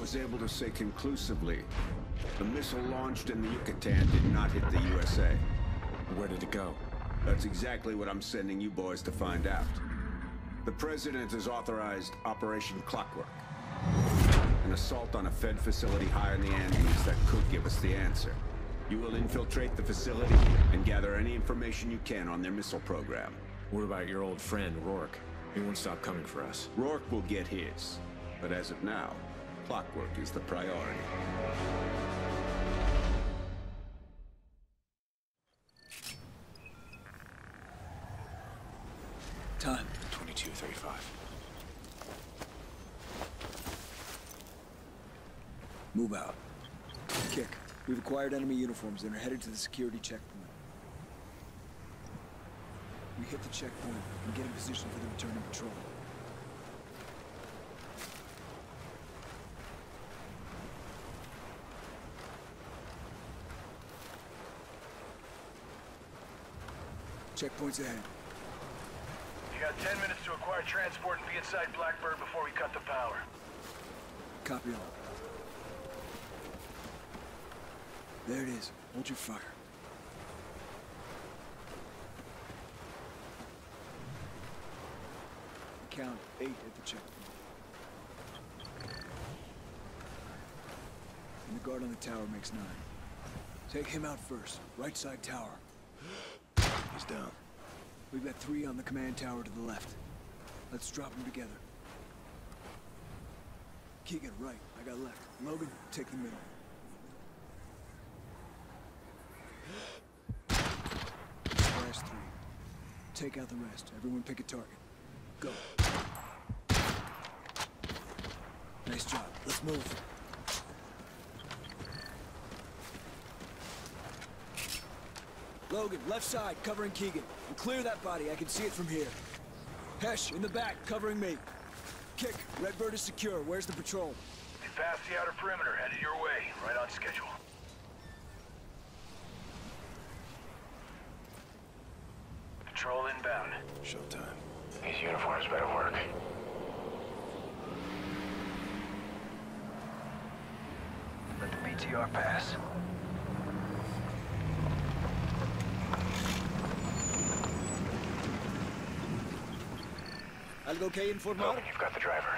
was able to say conclusively the missile launched in the Yucatan did not hit the USA. Where did it go? That's exactly what I'm sending you boys to find out. The President has authorized Operation Clockwork. An assault on a Fed facility high in the Andes that could give us the answer. You will infiltrate the facility and gather any information you can on their missile program. What about your old friend, Rourke? He won't stop coming for us. Rourke will get his. But as of now, Clockwork is the priority. Time. 22:35. Move out. Kick. We've acquired enemy uniforms and are headed to the security checkpoint. We hit the checkpoint and get in position for the returning patrol. Checkpoint's ahead. You got 10 minutes to acquire transport and be inside Blackbird before we cut the power. Copy all. There it is. Hold your fire. Count 8 at the checkpoint. And the guard on the tower makes 9. Take him out first. Right side tower. He's down. We've got 3 on the command tower to the left. Let's drop them together. Keegan, right. I got left. Logan, take the middle. Last 3. Take out the rest. Everyone pick a target. Go. Nice job. Let's move. Logan, left side, covering Keegan. And clear that body. I can see it from here. Hesh, in the back, covering me. Kick. Redbird is secure. Where's the patrol? They passed the outer perimeter, headed your way. Right on schedule. Patrol inbound. Showtime. These uniforms better work. Let the BTR pass. Algo okay, informar? Logan, you've got the driver.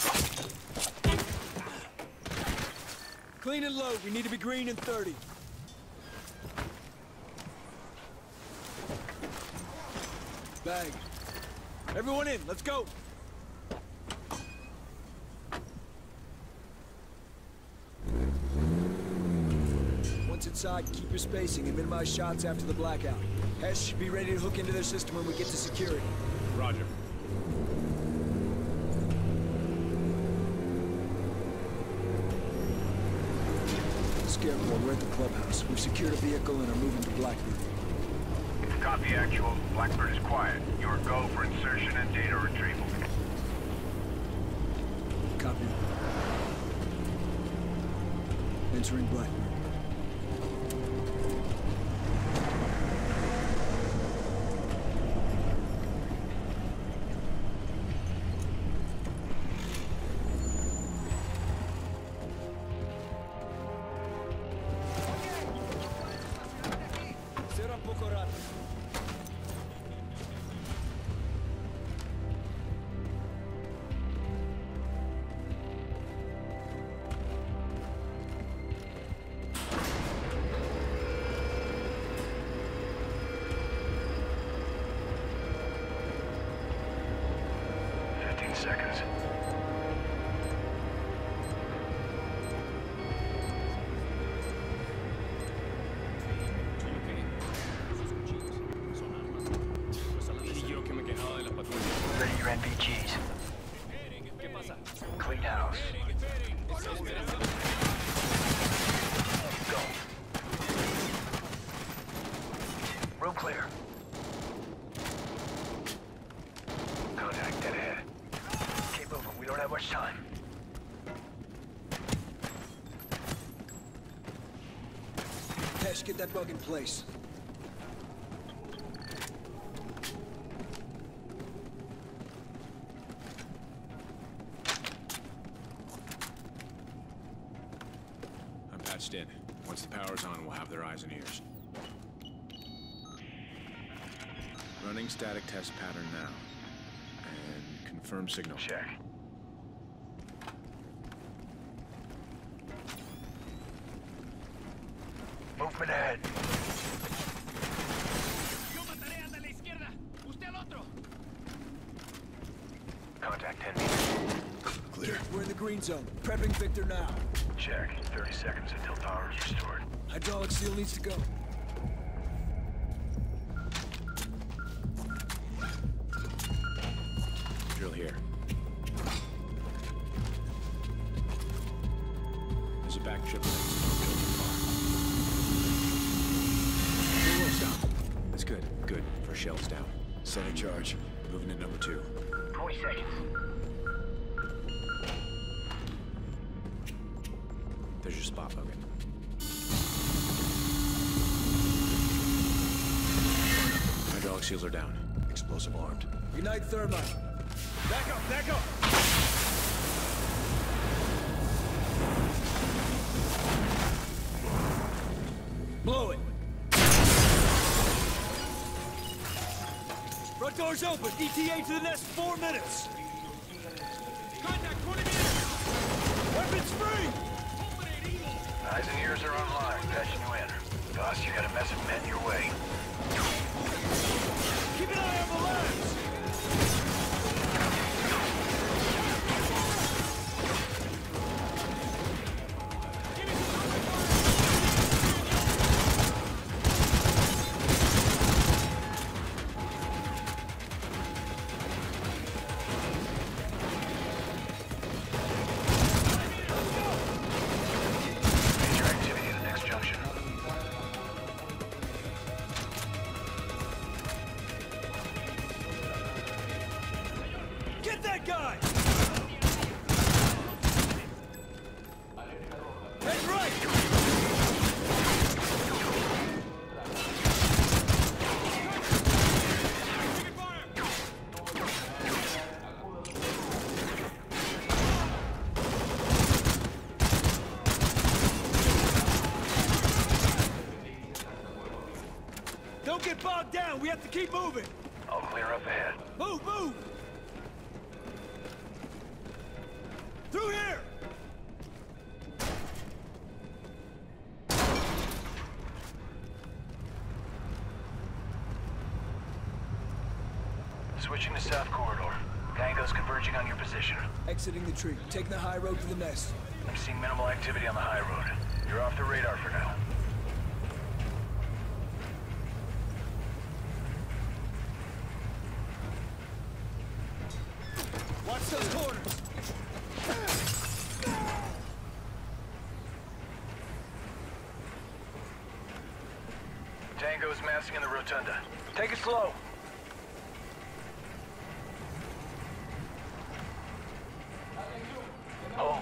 Clean and load. We need to be green in 30. Bag. Everyone in. Let's go. Once inside, keep your spacing and minimize shots after the blackout. Hesh, be ready to hook into their system when we get to security. Roger. Scarecrow, we're at the clubhouse. We've secured a vehicle and are moving to Blackbird. Copy actual. Blackbird is quiet. Your go for insertion and data retrieval. Copy. Entering Blackbird. Será poco rato. Seconds. Ready your NVGs. Clean house. Go. Room clear. Contact dead ahead. Keep moving. We don't have much time. Hesh, get that bug in place. patched in. Once the power's on, we'll have their eyes and ears. Running static test pattern now. And confirm signal. Check. Movement ahead. Contact 10 meters. Clear. We're in the green zone. Prepping Victor now. Check. 30 seconds until power is restored. Hydraulic seal needs to go. Drill here. There's a back trip next. Stop. That's good. Good. First shell's down. Setting charge. Moving to number 2. 20 seconds. There's your spot, Logan. Hydraulic seals are down. Explosive armed. Ignite thermite. Back up, back up! Blow it! Front door's open. ETA to the nest 4 minutes. Contact 20 meters. Weapons free. Eyes and ears are online. Patching you in. Boss, you got a mess of men your way. Keep an eye on the labs. Get that guy! Head right! Don't get bogged down. We have to keep moving. I'll clear up ahead. Move, move! Through here! Switching to south corridor. Tango's converging on your position. Exiting the tree. Taking the high road to the nest. I'm seeing minimal activity on the high road. You're off the radar for now. Watch those corners! Tango's massing in the rotunda. Take it slow. Hold.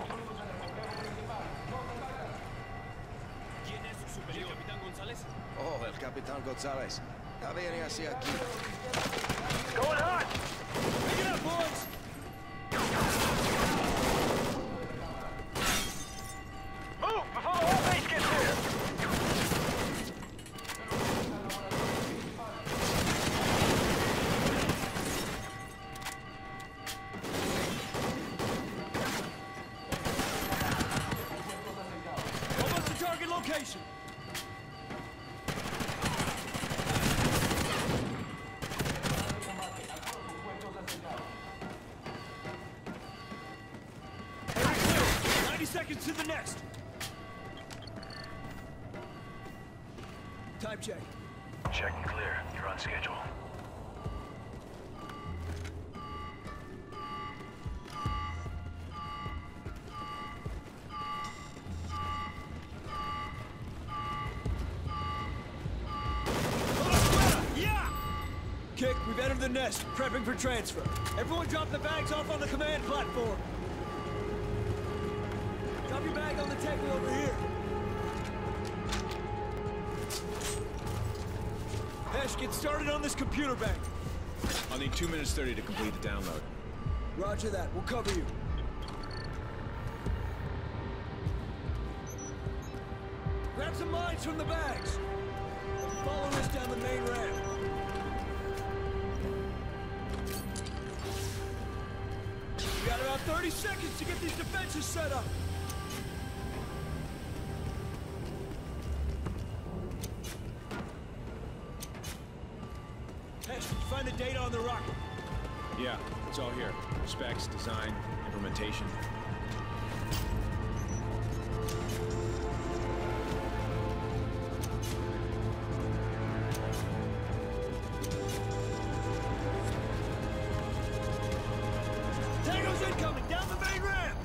Oh, el Capitán González. Ya viene hacia aquí. Going hot! Pick it up, boys! Move before the whole base gets here! Almost to target location! Area clear. 90 seconds to the nest. Time check. Check and clear. You're on schedule. Yeah! Kick, we've entered the nest. Prepping for transfer. Everyone drop the bags off on the command platform. Drop your bag on the table over here. Hesh, get started on this computer bank. I'll need 2 minutes 30 to complete the download. Roger that. We'll cover you. got some mines from the bags. Follow us down the main ramp. We got about 30 seconds to get these defenses set up. Hesh, did you find the data on the rocket? Yeah, it's all here. Specs, design, implementation. Tango's incoming! Down the main ramp!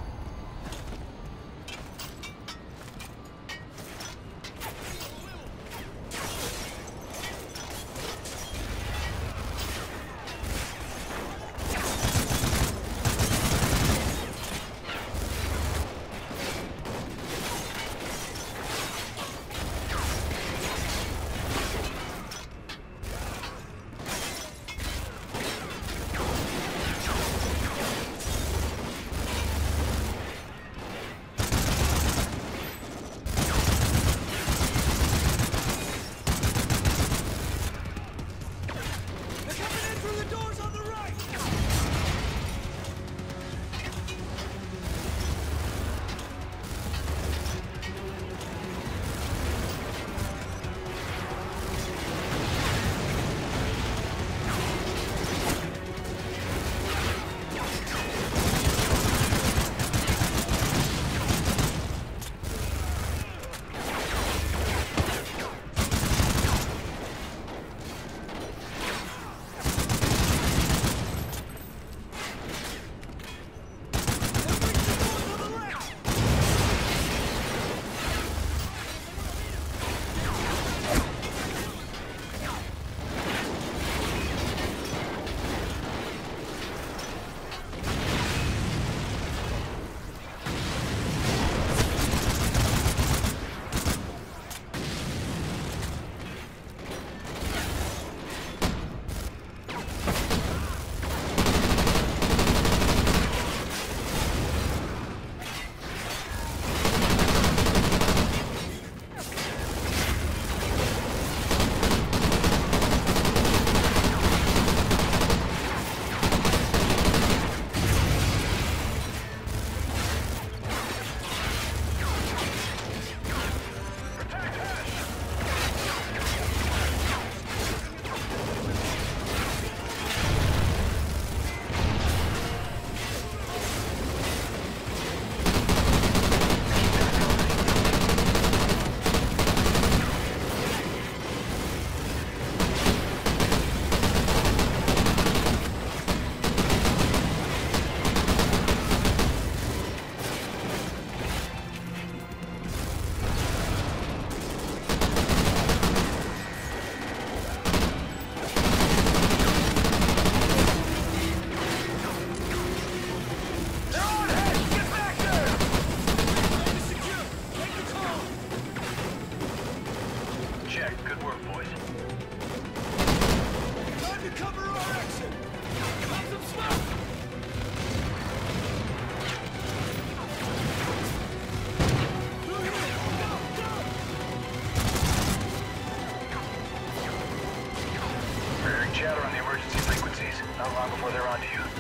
chatter on the emergency frequencies. Not long before they're onto you.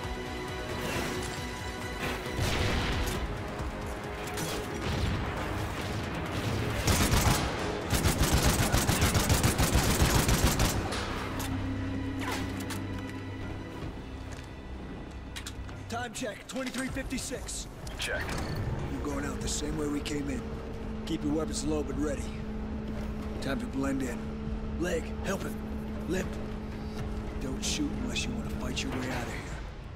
Time check, 23:56. Check. We're going out the same way we came in. Keep your weapons low but ready. Time to blend in. Leg, help him. Limp. Don't shoot unless you want to fight your way out of here.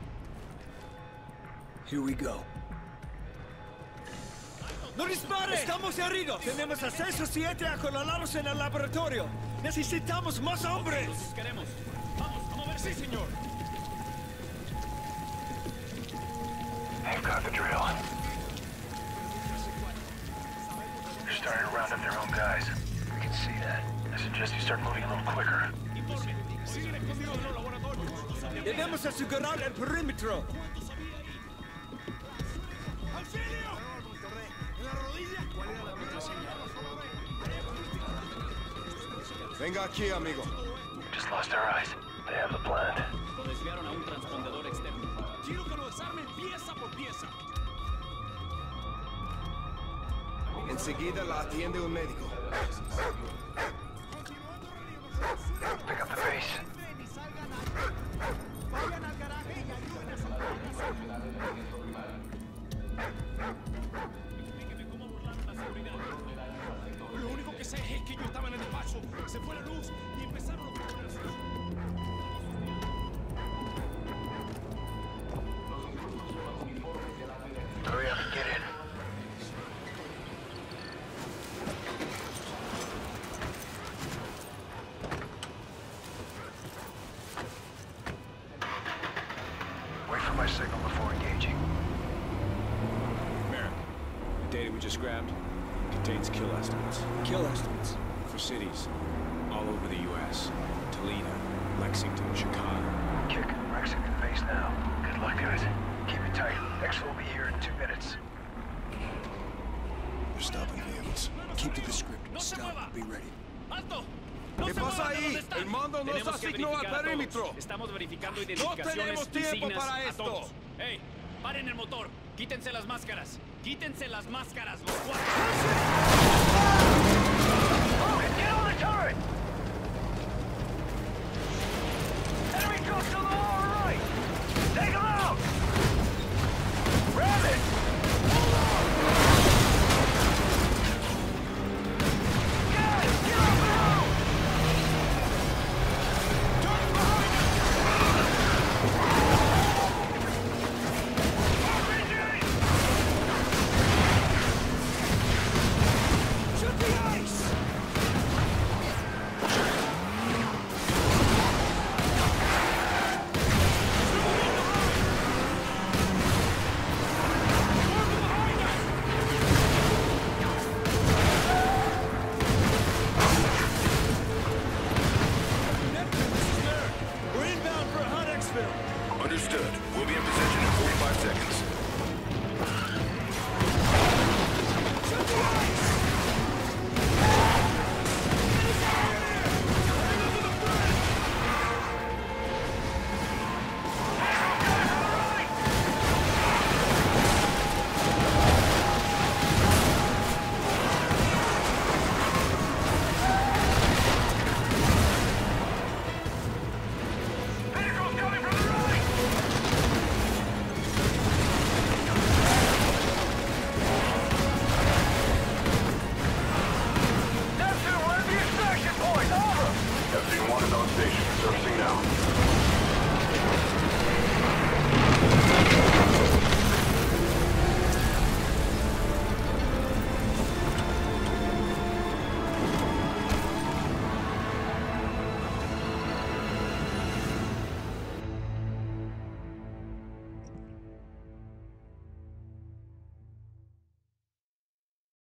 Here we go. ¡No dispare! ¡Estamos heridos! Tenemos acceso 7 acorralados en el laboratorio. Necesitamos más hombres. Queremos. Vamos, a mover, sí, señor. They've got the drill. They're starting to round up their own guys. We can see that. I suggest you start moving a little quicker. Debemos asegurar el perímetro. Venga aquí, amigo. Just lost our eyes. They have the plan. Lo desviaron a un transpondedor externo. Quiero que lo desarmen pieza por pieza. Enseguida la atiende un médico. Pick up the pace. Explíqueme cómo burlaron la seguridad. Lo único que sé es que yo estaba en el despacho. Se fue la luz y empezaron los problemas. Hurry up and get in. Wait for my signal before engaging. Merrick, the data we just grabbed contains kill estimates Kill estimates. for cities all over the U.S. Toledo, Lexington, Chicago. Kick Mexican base now. Good luck, guys. Keep it tight. X will be here in 2 minutes. They're stopping vehicles. Keep to the script. No se Stop. mueva. Be ready. ¡Alto! ¡No ¿Qué se pasa muevan de ahí? donde están! El mando nos Tenemos que asignó al verificar a todos. perímetro. Estamos verificando identificaciones tenemos y tiempo signas para a esto. todos. ¡Ey! ¡Paren el motor! ¡Quítense las máscaras! ¡Quítense las máscaras, los cuatro! Get on the turret! Enemy troops to the lower right! Take them out!